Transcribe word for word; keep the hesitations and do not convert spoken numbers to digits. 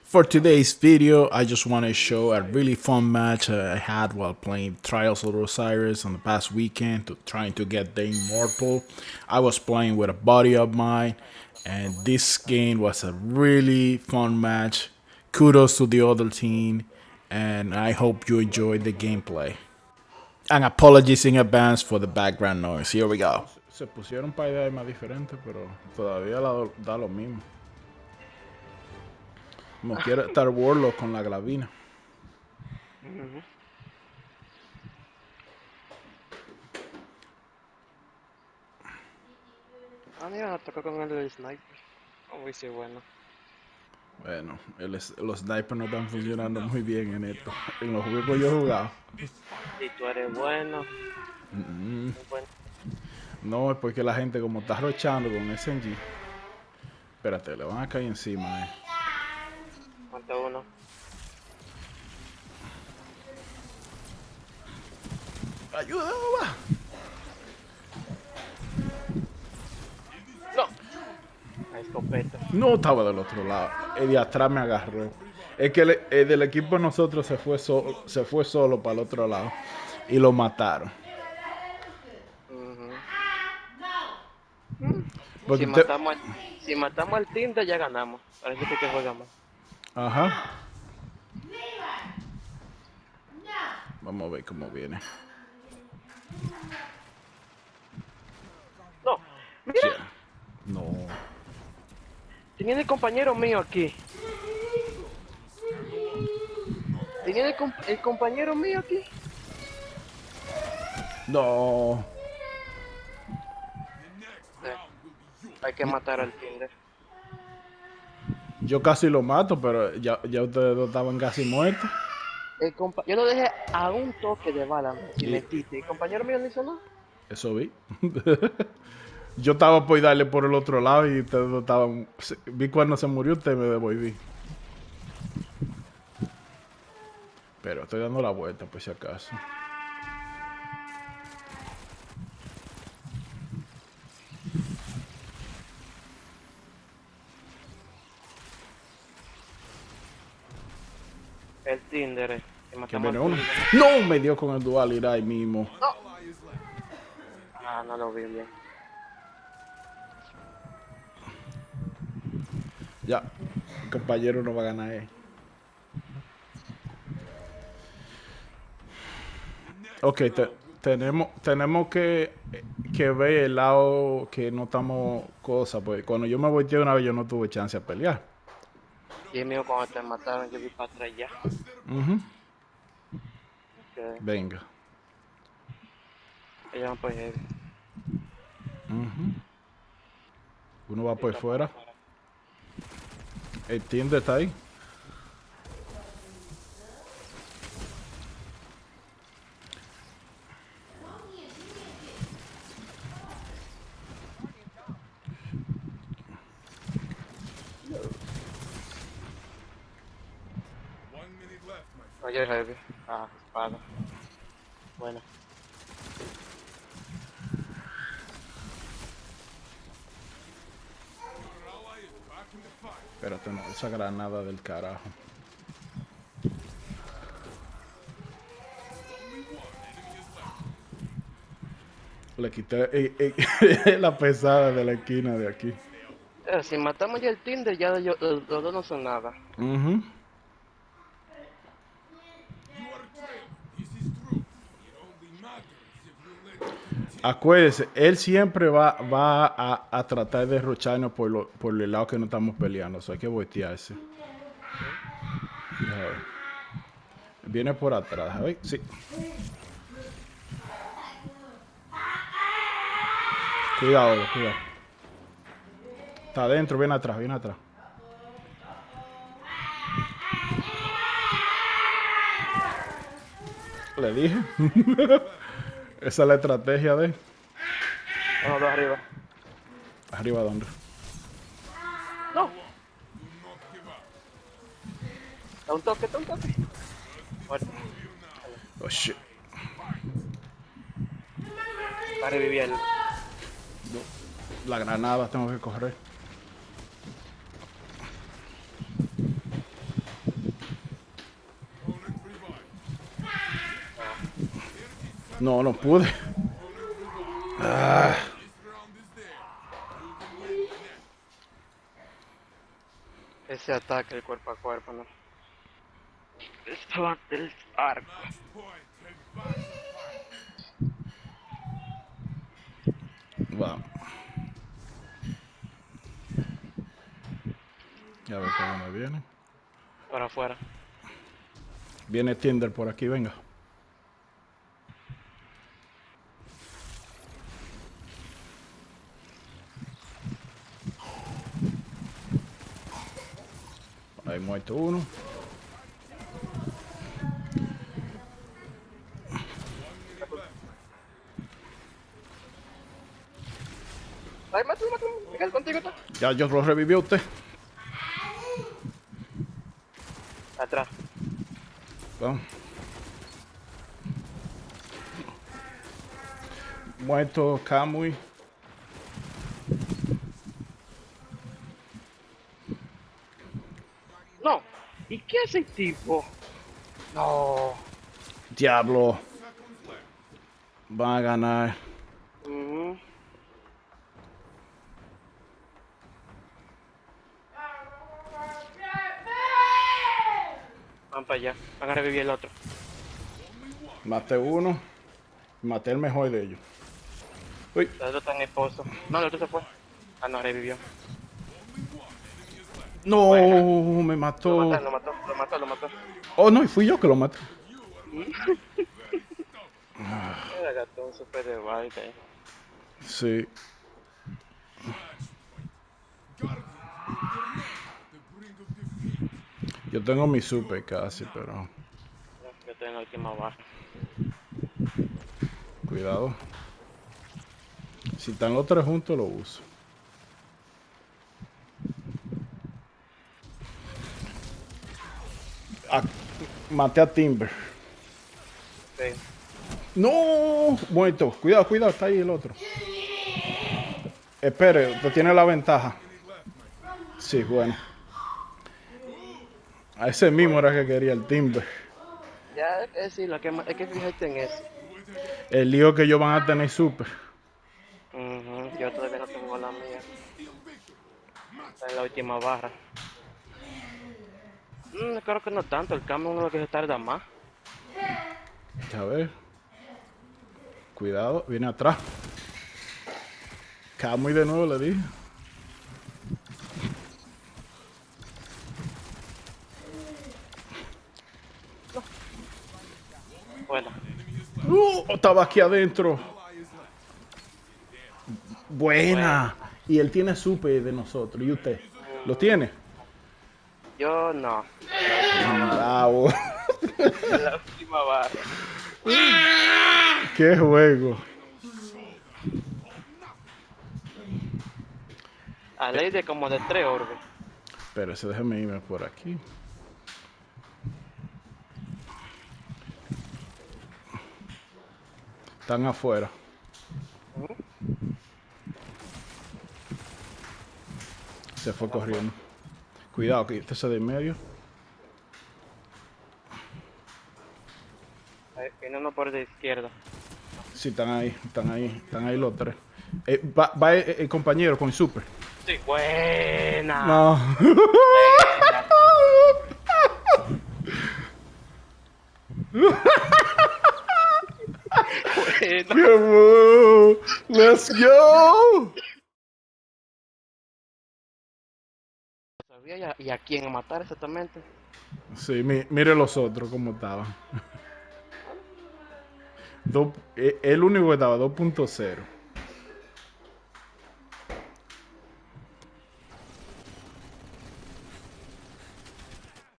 For today's video, I just want to show a really fun match uh, I had while playing Trials of Osiris on the past weekend, to, trying to get the Immortal. I was playing with a buddy of mine, and this game was a really fun match. Kudos to the other team, and I hope you enjoyed the gameplay. And apologies in advance for the background noise. Here we go. Se pusieron para ideas más diferentes, pero todavía da lo mismo. Como quiera estar Warlock con la Glavina. Uh-huh. Ah, mira, tocó con el del sniper. Uy, sí, bueno. Bueno, el, los snipers no están funcionando muy bien en esto. En los juegos que yo he jugado. Si tú eres bueno. Mm -hmm. bueno. No, es porque la gente como está rochando con S N G. Espérate, le van a caer encima, eh. ¿Cuánto uno? ¡Ayuda, mamá! ¡No! La escopeta. No estaba del otro lado. El de atrás me agarró. Es que el, el del equipo de nosotros se fue, solo, se fue solo para el otro lado. Y lo mataron. Uh -huh. Porque si, te... matamos al, si matamos al Tinder ya ganamos. Parece que te juega más. Ajá. Vamos a ver cómo viene. No, mira. Sí. No. Tenía el compañero mío aquí. Tenía el, comp el compañero mío aquí. No. Sí. Hay que matar al Tinder. Yo casi lo mato, pero ya, ya ustedes dos estaban casi muertos. El yo lo dejé a un toque de bala y y... metiste. ¿El compañero mío no hizo nada? Eso vi. Yo estaba por darle por el otro lado y ustedes dos estaban... Vi cuando se murió, usted me devolví. Pero estoy dando la vuelta por si acaso. El Tinder, eh. Que viene uno. No, me dio con el dualidad ahí mismo. No. Ah, no lo vi bien. Ya, el compañero no va a ganar él. Ok, te, tenemos, tenemos que, que ver el lado que no estamos cosas, pues cuando yo me volteé una vez yo no tuve chance de pelear. Y mío, cuando te mataron yo vi para atrás ya. Uh-huh. Okay. Venga. Ellos van por heavy. Uh-huh. Uno va por fuera. El Tinder está ahí. Oye, heavy. Ah, espada. Bueno. Espérate, no, esa granada del carajo. Le quité eh, eh, la pesada de la esquina de aquí. Pero si matamos ya el Tinder, ya yo, los, los dos no son nada. Uh-huh. Acuérdese, él siempre va, va a, a tratar de derrocharnos por, lo, por el lado que no estamos peleando. O sea, hay que voltearse. Viene por atrás, ¿sabes? Sí. Cuidado, cuidado. Está adentro, viene atrás, viene atrás. Le dije. Esa es la estrategia de él. Uno, dos arriba. ¿Arriba dónde? No. Da un toque, da un toque. Muerto. Oh shit. Va a revivir el... La granada tengo que correr. No, no pude. Ah. Ese ataque, el cuerpo a cuerpo, ¿no? Estaba del arco. Vamos. A ver cómo me viene. Para afuera. Viene Tinder por aquí, venga. Ahí muerto uno. Ay, mátalo, mátalo. Miguel, contigo está. Ya yo lo revivió usted. Atrás. Vamos. Muerto Kamui. No. ¿Y qué hace el tipo? No. Diablo. Van a ganar. Mm. Van para allá. Van a revivir el otro. Maté uno. Maté el mejor de ellos. Uy. El otro está en el pozo. No, el otro se fue. Ah, no, revivió. No, Bueno. me Lo mató. mató, lo mató, lo mató, lo mató. Oh, no, y fui yo que lo maté. Era gatón super de baile. eh. Sí. Yo tengo mi super casi, pero Yo estoy en la última baja. cuidado. Si están los tres juntos, lo uso. Ah, maté a Timber. Sí. No, muerto. Cuidado, cuidado, está ahí el otro. Espere, usted tiene la ventaja. Sí, bueno. A ese mismo era que quería el Timber. Ya, es que sí, lo que, es que fíjate en eso. El lío que ellos van a tener super. Uh-huh. Yo todavía no tengo la mía. Está en la última barra. Mm, creo que no tanto, el cambio uno lo que se tarda más. A ver. Cuidado, viene atrás. Camuy de nuevo, le dije. Bueno, Uh, estaba aquí adentro. Buena. Y él tiene super de nosotros. ¿Y usted? ¿Lo tiene? yo no. Bravo. En la última barra. Qué juego. A ley de como de tres orbes. Pero ese déjeme irme por aquí. Están afuera. Uh-huh. Se fue corriendo. Cuidado, que este se de en medio. Ahí viene uno por la izquierda. Sí, están ahí, están ahí, están ahí los tres. Eh, va va el, el compañero con el super. Sí, buena. No. Buena. Come on, let's go. Sabía ya- y a quién matar exactamente. Sí, mi, mire los otros cómo estaban. Dos- eh, el único que estaba dos punto cero.